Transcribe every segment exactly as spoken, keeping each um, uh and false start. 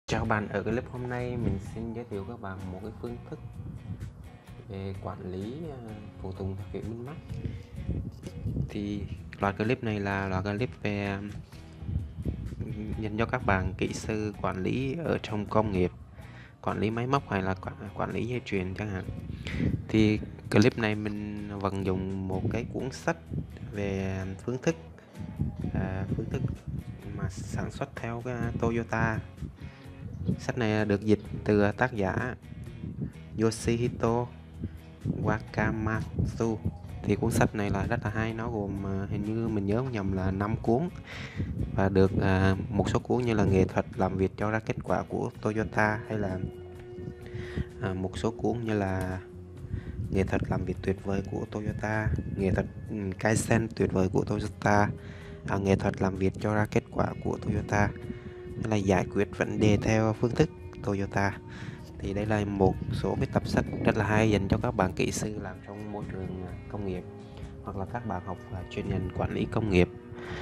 Chào bạn, ở clip hôm nay mình xin giới thiệu các bạn một cái phương thức về quản lý à, phụ tùng theo kiểu min max. Thì loạt clip này là loạt clip về à, dành cho các bạn kỹ sư quản lý ở trong công nghiệp, quản lý máy móc hay là quản, quản lý dây chuyền chẳng hạn. Thì clip này mình vận dụng một cái cuốn sách về phương thức à, phương thức mà sản xuất theo cái Toyota. Sách này được dịch từ tác giả Yoshihito Wakamatsu. Thì cuốn sách này là rất là hay, nó gồm uh, hình như mình nhớ không nhầm là năm cuốn, và được uh, một số cuốn như là nghệ thuật làm việc cho ra kết quả của Toyota, hay là uh, một số cuốn như là nghệ thuật làm việc tuyệt vời của Toyota, nghệ thuật um, Kaizen tuyệt vời của Toyota, uh, nghệ thuật làm việc cho ra kết quả của Toyota, hay là giải quyết vấn đề theo phương thức Toyota. Thì đây là một số cái tập sách rất là hay dành cho các bạn kỹ sư làm trong môi trường công nghiệp, hoặc là các bạn học chuyên ngành quản lý công nghiệp.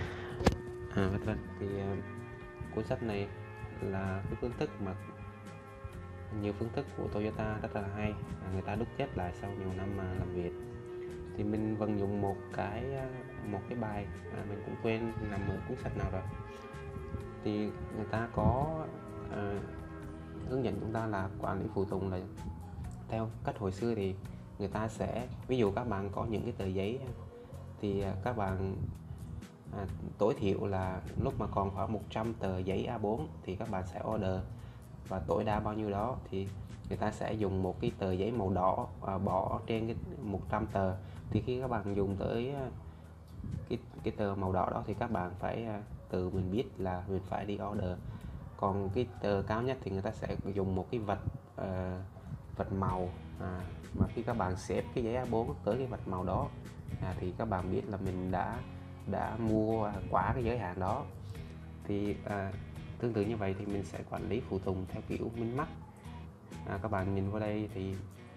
À, vân vân. Thì uh, cuốn sách này là cái phương thức mà nhiều phương thức của Toyota rất là hay, à, người ta đúc kết lại sau nhiều năm mà làm việc. Thì mình vận dụng một cái một cái bài à, mình cũng quên nằm ở cuốn sách nào rồi. Thì người ta có uh, hướng dẫn chúng ta là quản lý phụ tùng là theo cách hồi xưa. Thì người ta sẽ, ví dụ các bạn có những cái tờ giấy thì các bạn à, tối thiểu là lúc mà còn khoảng một trăm tờ giấy A bốn thì các bạn sẽ order, và tối đa bao nhiêu đó thì người ta sẽ dùng một cái tờ giấy màu đỏ à, bỏ trên cái một trăm tờ. Thì khi các bạn dùng tới cái cái tờ màu đỏ đó thì các bạn phải tự mình biết là mình phải đi order. Còn cái tờ cao nhất thì người ta sẽ dùng một cái vật uh, vật màu, à, mà khi các bạn xếp cái giấy A bốn tới cái vật màu đó à, thì các bạn biết là mình đã đã mua quá cái giới hạn đó. Thì à, tương tự như vậy thì mình sẽ quản lý phụ tùng theo kiểu min max. À, các bạn nhìn vào đây thì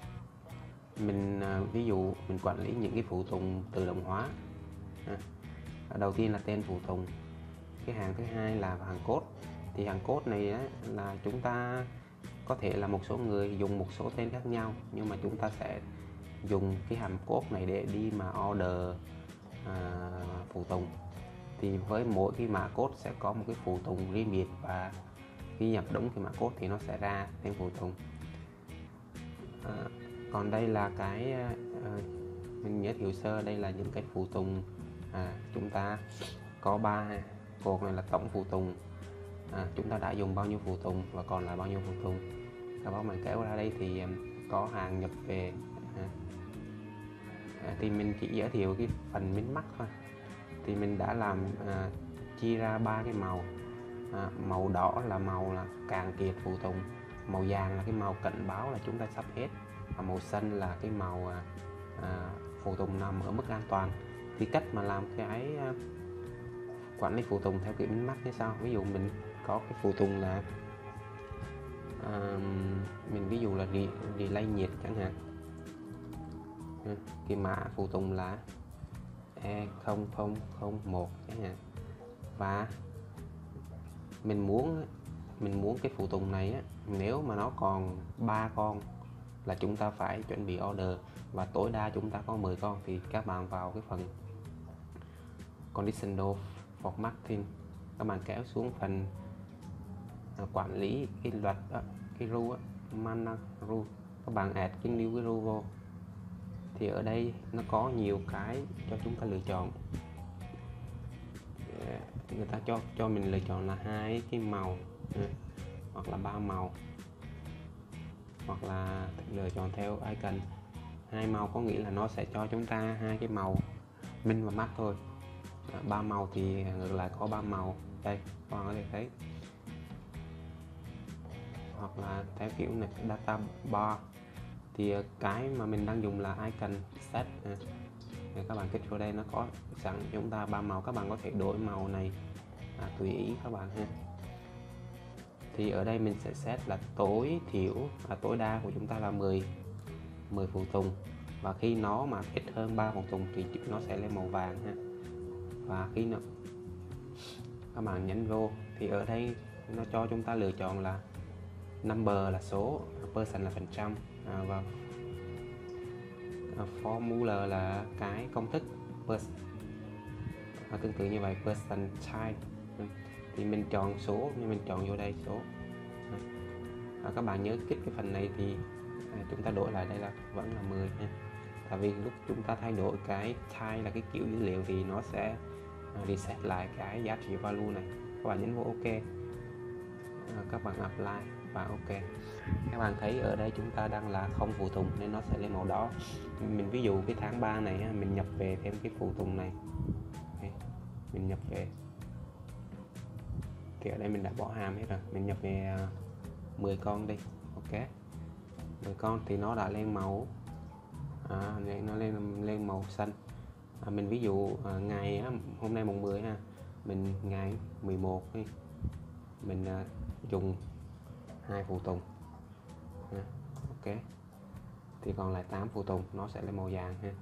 mình à, ví dụ mình quản lý những cái phụ tùng tự động hóa. À, đầu tiên là tên phụ tùng, cái hàng thứ hai là hàng code. Thì hàng code này á, là chúng ta có thể là một số người dùng một số tên khác nhau, nhưng mà chúng ta sẽ dùng cái hàm code này để đi mà order à, phụ tùng. Thì với mỗi cái mã code sẽ có một cái phụ tùng riêng biệt, và khi nhập đúng cái mã code thì nó sẽ ra tên phụ tùng. À, còn đây là cái à, mình giới thiệu sơ, đây là những cái phụ tùng à, chúng ta có ba cột này là tổng phụ tùng. À, chúng ta đã dùng bao nhiêu phụ tùng và còn lại bao nhiêu phụ tùng. Các bạn mình kéo ra đây thì có hàng nhập về. À, à, thì mình chỉ giới thiệu cái phần min max thôi. Thì mình đã làm à, chia ra ba cái màu. À, màu đỏ là màu là cạn kiệt phụ tùng, màu vàng là cái màu cảnh báo là chúng ta sắp hết, và màu xanh là cái màu à, à, phụ tùng nằm ở mức an toàn. Thì cách mà làm cái à, quản lý phụ tùng theo kiểu min max như sau. Ví dụ mình có cái phụ tùng là à, mình ví dụ là relay nhiệt chẳng hạn. À, cái mã phụ tùng là E không không không một chẳng hạn, và mình muốn mình muốn cái phụ tùng này á, nếu mà nó còn ba con là chúng ta phải chuẩn bị order, và tối đa chúng ta có mười con. Thì các bạn vào cái phần conditional formatting, các bạn kéo xuống phần à, quản lý cái luật đó, cái rule mana rule, các bạn add cái new cái rule vô. Thì ở đây nó có nhiều cái cho chúng ta lựa chọn. Người ta cho cho mình lựa chọn là hai cái màu, hoặc là ba màu, hoặc là lựa chọn theo icon. Hai màu có nghĩa là nó sẽ cho chúng ta hai cái màu min và max thôi. Ba màu thì ngược lại có ba màu đây, các bạn có thể thấy. Hoặc là theo kiểu này data bar, thì cái mà mình đang dùng là icon set. Thì các bạn kích vào đây nó có sẵn chúng ta ba màu, các bạn có thể đổi màu này à, tùy ý các bạn ha. Thì ở đây mình sẽ set là tối thiểu à, tối đa của chúng ta là mười mười phụ tùng, và khi nó mà ít hơn ba phụ tùng thì nó sẽ lên màu vàng ha. Và khi nó các bạn nhấn vô thì ở đây nó cho chúng ta lựa chọn là number là số, percent là phần trăm, à, và formula là cái công thức. À, tương tự như vậy percentile thì mình chọn số, nhưng mình chọn vô đây số. À, các bạn nhớ kích cái phần này thì à, chúng ta đổi lại đây là vẫn là mười ha. Tại vì lúc chúng ta thay đổi cái type là cái kiểu dữ liệu thì nó sẽ à, reset lại cái giá trị value này. Các bạn nhấn vô OK, à, các bạn apply và OK. Các bạn thấy ở đây chúng ta đang là không phụ tùng nên nó sẽ lên màu đỏ. Mình ví dụ cái tháng ba này mình nhập về thêm cái phụ tùng này, mình nhập về thì ở đây mình đã bỏ hàm hết rồi, mình nhập về mười con đi. OK, mười con thì nó đã lên màu à, nó lên lên màu xanh. À, mình ví dụ à, ngày á, hôm nay mùng mười ha, mình ngày mười một đi, mình à, dùng hai phụ tùng à, OK, thì còn lại tám phụ tùng, nó sẽ lên màu vàng ha.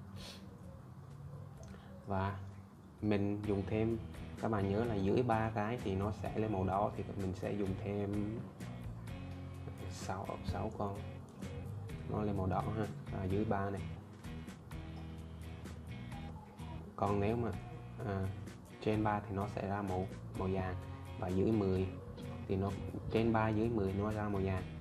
Và mình dùng thêm, các bạn nhớ là dưới ba cái thì nó sẽ lên màu đỏ, thì mình sẽ dùng thêm sáu sáu con nó lên màu đỏ ha, à, dưới ba này. Còn nếu mà à, trên ba thì nó sẽ ra màu màu vàng, và dưới mười thì nó trên ba dưới mười nó ra màu vàng.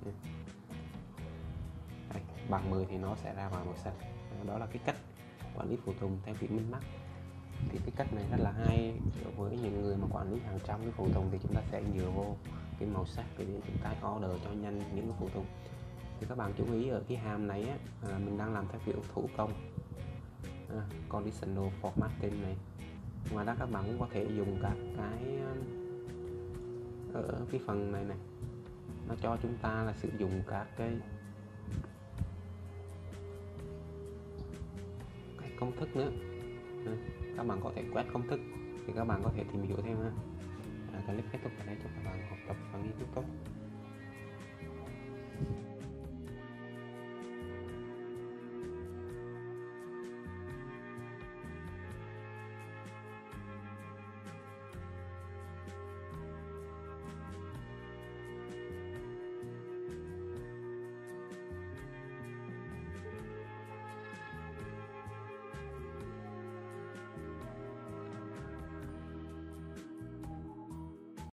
Đây, bằng mười thì nó sẽ ra vào màu xanh. Đó là cái cách quản lý phụ tùng theo kiểu min max. Thì cái cách này rất là hay với những người mà quản lý hàng trăm cái phụ tùng, thì chúng ta sẽ dựa vô cái màu sắc để chúng ta order cho nhanh những cái phụ tùng. Thì các bạn chú ý ở cái hàm này á, à, mình đang làm theo kiểu thủ công, à, conditional formatting này. Ngoài ra các bạn cũng có thể dùng các cái ở cái phần này này, nó cho chúng ta là sử dụng các cái, cái công thức nữa. À, các bạn có thể quét công thức thì các bạn có thể tìm hiểu thêm ha. À, clip kết thúc ở đây, chúc các bạn học tập và nghiên cứu tốt.